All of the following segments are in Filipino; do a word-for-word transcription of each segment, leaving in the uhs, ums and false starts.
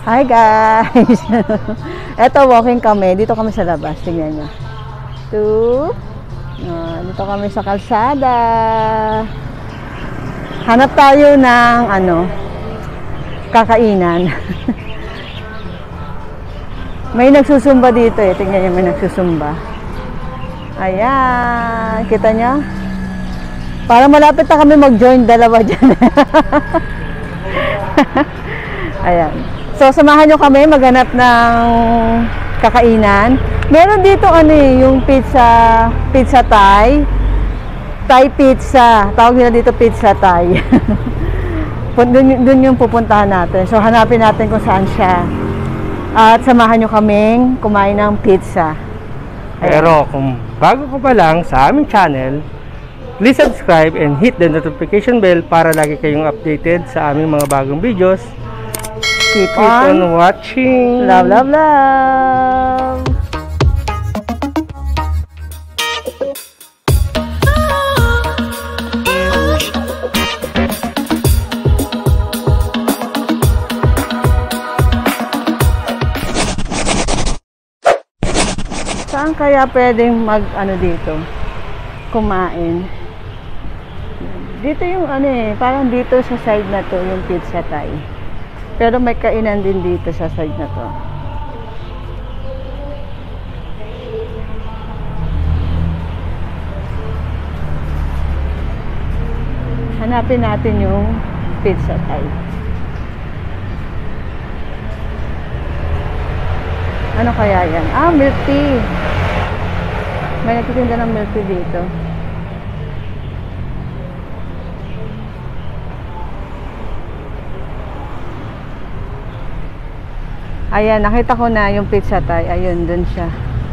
Hi guys! Eto, walking kami. Dito kami sa labas. Tingnan nyo. Two. Uh, dito kami sa kalsada. Hanap tayo ng ano, kakainan. May nagsusumba dito eh. Tingnan nyo, may nagsusumba. Ayan. Kita nyo? Para malapit na kami mag-join. Dalawa dyan. Ayan. So, samahan nyo kami maghanap ng kakainan. Meron dito ano eh, yung pizza, pizza Thai. Thai pizza. Tawag nila dito pizza Thai. Dun, dun yung pupuntahan natin. So, hanapin natin kung saan siya. At samahan nyo kaming kumain ng pizza. Ayan. Pero kung bago ka pa lang sa aming channel, please subscribe and hit the notification bell para lagi kayong updated sa aming mga bagong videos. Keep, Keep on, on watching. Love, love, love. Saan kaya pwedeng mag ano dito? Kumain. Dito yung ano eh, parang dito sa side na to yung pizza Thai. Pero may kainan din dito sa side na to. Hanapin natin yung pizza Thai. Ano kaya yan? Ah, milk tea. May nagtitinda ng milk tea dito. Ayan, nakita ko na yung pizza Thai. Ayun, dun siya.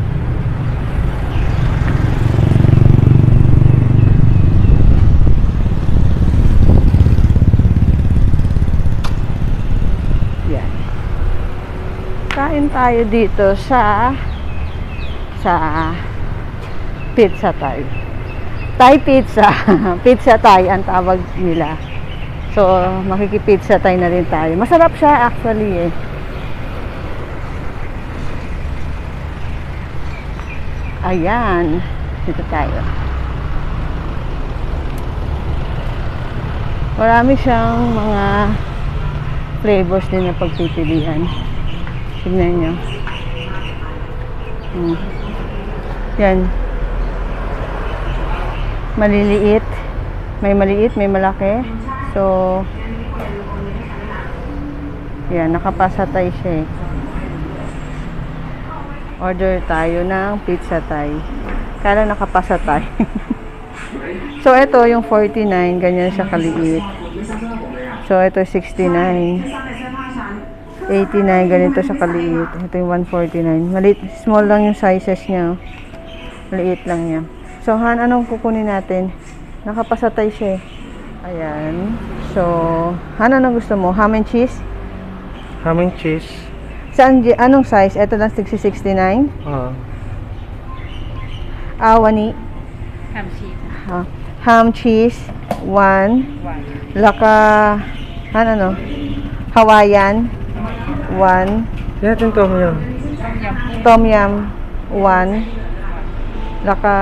Yan. Kain tayo dito sa sa pizza Thai. Thai pizza. Pizza Thai ang tawag nila. So, makikipizza Thai na rin tayo. Masarap siya actually eh. Ayan, dito tayo. Marami siyang mga flavors din na pagpipilian. Tignan nyo. Hmm. Yan. Maliliit. May maliit, may malaki. So, yan, nakapasatay siya eh. Order tayo ng pizza Thai. Kala nakapasa tayo. So, ito yung forty-nine. Ganyan siya kaliit. So, ito sixty-nine. eighty-nine. Ganito siya kaliit. Ito yung one forty-nine. Maliit. Small lang yung sizes niya. Maliit lang niya. So, Han, anong kukunin natin? Nakapasatay siya eh. Ayan. So, Han, anong gusto mo? Ham and cheese? Ham and cheese. Saan, anong size? Ito lang sixty-nine? Oo. Ah, wani? Ham cheese. Ah, ham cheese. One. One. Laka, ano, Hawaiian. One. Yan natin tom yum. Tom yum. One. Laka,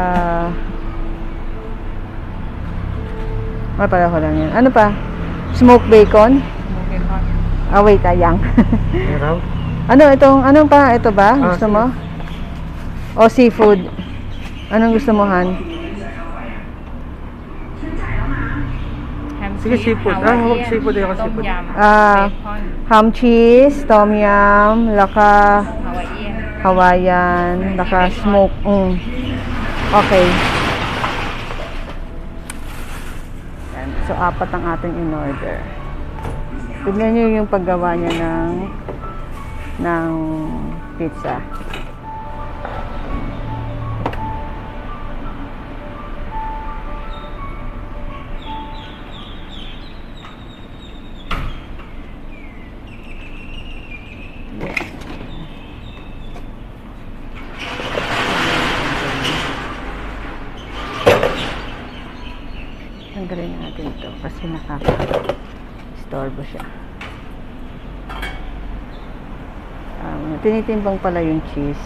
ay, pareho lang yan. Ano pa? Smoked bacon? Ah, wait, ayang. Meron? Ano itong, anong pa? Ito ba? Ah, gusto mo? O seafood? Anong gusto mo, Han? Sige, seafood. Ah, huwag seafood. Ayoko seafood. Ah, ham cheese, tom yum, laka, Hawaiian. Hawaiian, laka smoke. Mm. Okay. Yan. So, apat ang ating in-order. Tignan nyo yung paggawa niya ng ng pizza. Tanggalin natin ito kasi nakaka-istorbo siya. Tinitimbang pala yung cheese.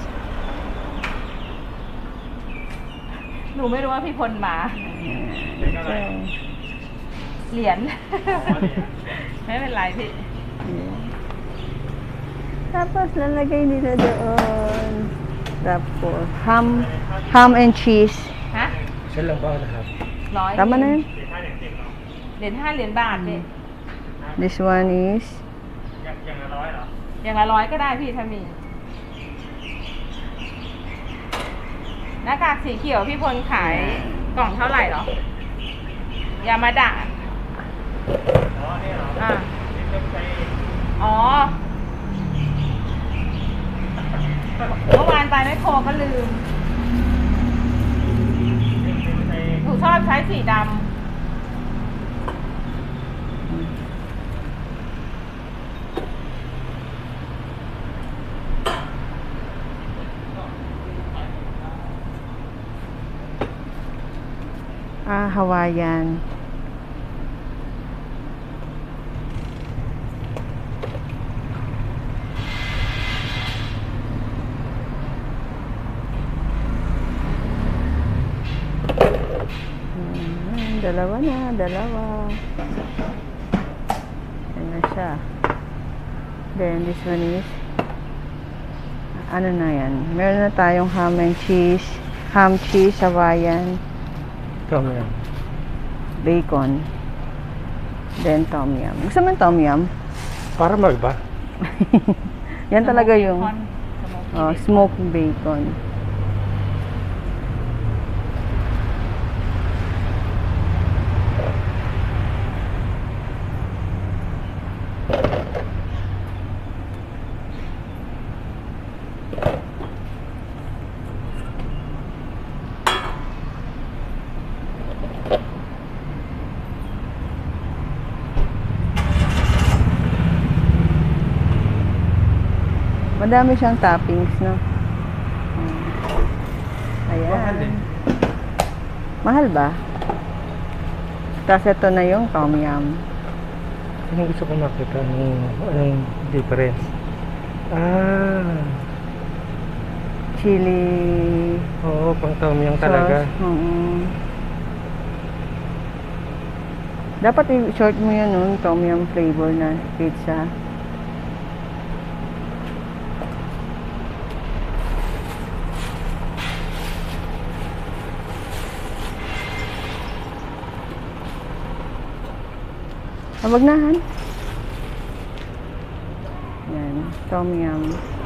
หนูไม่รู้ว่าพี่พลมา So, เหรียญ ไม่เป็นไรพี่ yeah. Tapos, lalagay nila doon. Tapos, ham, ham and cheese. ฮะ Isa lang ba lahat? ร้อย Tama na yun. เหรียญห้าเหรียญบาทพี่ This one is, อย่างละร้อยก็ได้พี่ถ้ามี หน้ากากสีเขียวพี่พลขายกล่องเท่าไหร่เหรอ ยามาดะอ๋อนี่เหรออ่าอ๋อ เมื่อวานไปไม่โครก็ลืมหนูชอบใช้สีดำ ah, Hawaiian. Hmm, dalawa na, dalawa. Yan na siya. Then, this one is, ano na yan? Meron na tayong ham and cheese, ham, cheese, Hawaiian, Tom yum. bacon, then tom yum. Gusto mo yung tom yum? Para mag-iba? Yan talaga yung Smoky oh, bacon. smoked bacon. Madami siyang toppings, no? Ayan. Mahal eh. Mahal ba? Tapos ito na yung tom yum. Anong gusto ko makita? Anong, anong difference? Ah, Chili oo, pang tom yum talaga. sauce. Oo. Dapat i-short mo yun, no? Tom yum flavor na pizza. Ah, wag na, Han. Yan, tom yum.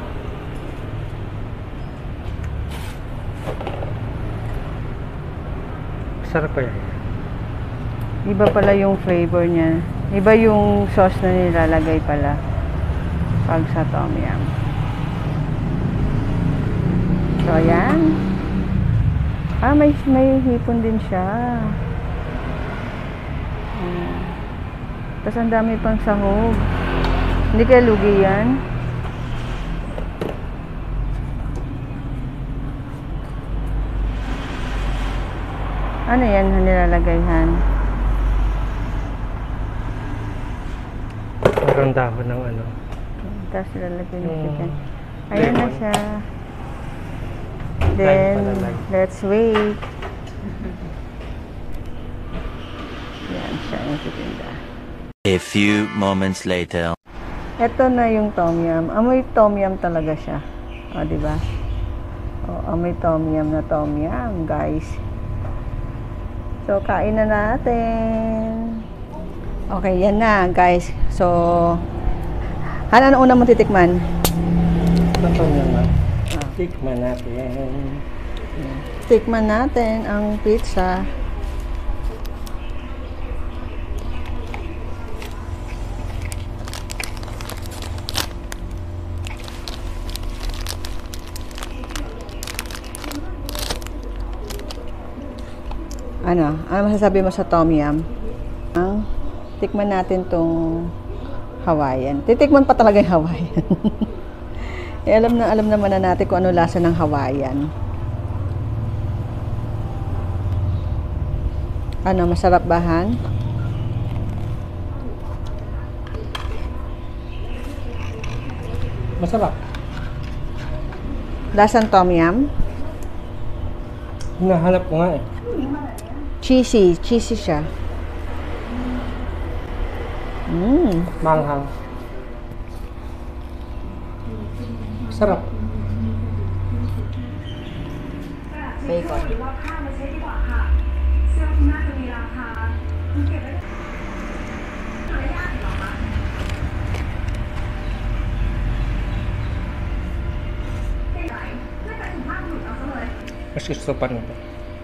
Sarap pa yan. Iba pala yung flavor niya. Iba yung sauce na nilalagay pala pag sa tom yum. So, ayan. Ah, may, may hipon din siya. Hmm. Tapos ang dami pang sahog. Hindi kaya lugi yan? Ano yan ang nilalagay, Han? Parang dahon ng ano. Tapos nilalagay ng Hmm. chicken. Ayan na Lemon. siya. Lime Then, pala, lime. let's wait. Yan siya yung titinda. A few moments later. Ito na yung tom yum. Amoy tom yum talaga siya. O, di ba? O, amoy tom yum na tom yum, guys. So, kain na natin. Okay, yan na, guys. So, Han, ano una mong titikman? Ito tom yum na. Ah. Tikman natin. Tikman natin ang pizza. Ano? Ano masasabi mo sa tom yum? Ang tikman natin tong Hawaiian. Titikman pa talaga yung Hawaiian. eh, alam na alam naman na natin kung ano lasa ng Hawaiian. Ano, masarap ba, Han? Masarap. Lasang tom yum. Hinahanap ko nga eh. Cheesy. Cheesy siya. Mmm. Manghang. Sarap. Bacon. Mas gusto pa nito.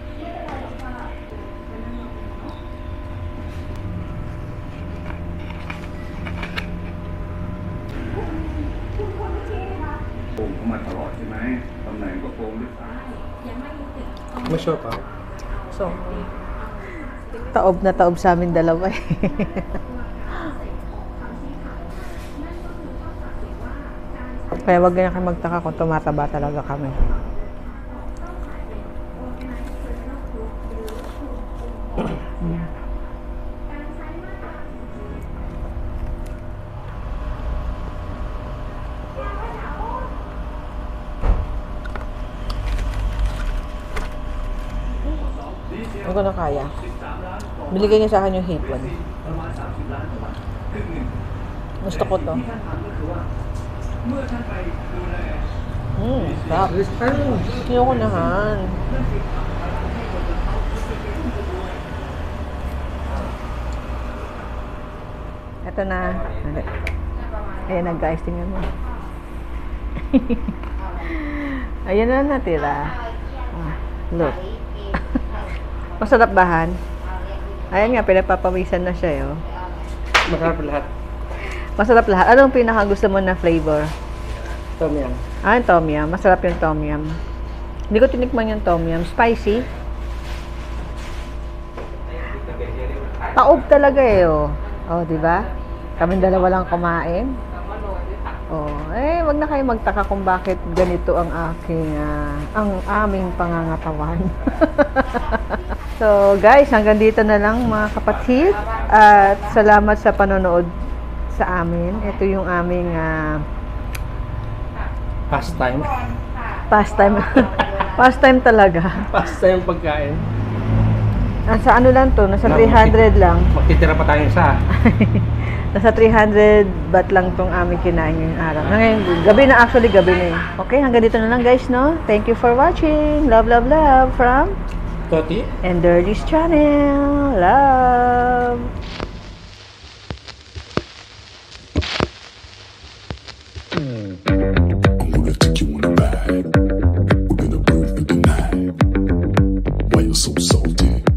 May sure pa. So, Taob na taob sa amin dalawa eh. Kaya wag ganyan kayo magtaka kung tumataba talaga kami. Mm. Hindi ko na kaya. Biligay niya sa akin yung hipon. Gusto ko to. Hmm, sarap. Hindi ko nahan. Ito na. Ayan na guys, tingnan mo. Ayan na natira. Ah, look. Masarap bahan. Ayan nga, pinapapawisan na siya, oh. Masarap lahat. Masarap lahat. Anong pinaka gusto mo na flavor? Tom yum. Ah, yung tom yum. Masarap yung tom yum. Hindi ko tinikman yung tom yum. Spicy. Taob talaga eh, oh. Oh, di ba? Kaming dalawa lang kumain. Oh, eh, wag na kayo magtaka kung bakit ganito ang aking, uh, ang aming pangangatawan. So, guys, hanggang dito na lang mga kapatid. At salamat sa panonood sa amin. Ito yung aming uh, Pastime. pastime. Pastime talaga. Pastime pagkain. Nasa ano lang to? Nasa three hundred lang. Magtitira pa tayo sa. Nasa three hundred baht lang tong aming kinain ngayong araw. Ngayon, gabi na actually, gabi na eh. Okay, hanggang dito na lang guys, no? Thank you for watching. Love, love, love from Toti. and Dirty's channel. Love. I'm gonna take you on a ride. We're gonna burn through the night. Why you so salty?